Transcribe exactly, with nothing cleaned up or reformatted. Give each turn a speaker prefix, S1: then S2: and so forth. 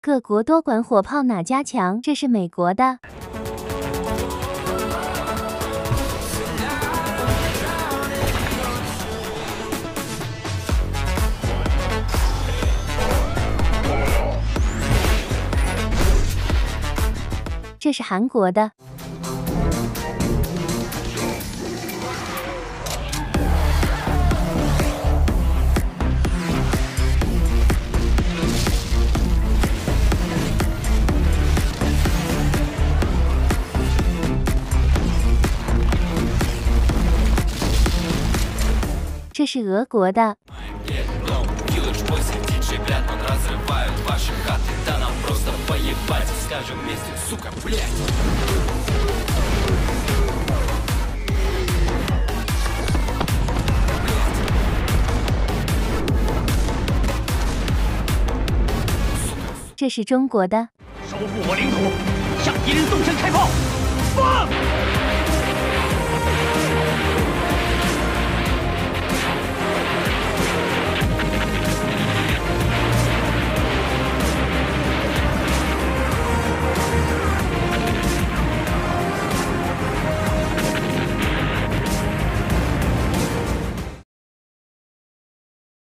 S1: 各国多管火炮哪家强？这是美国的。这是韩国的。 这是俄国的。这是中国的。
S2: 收复我领土，向敌人纵深开炮！放！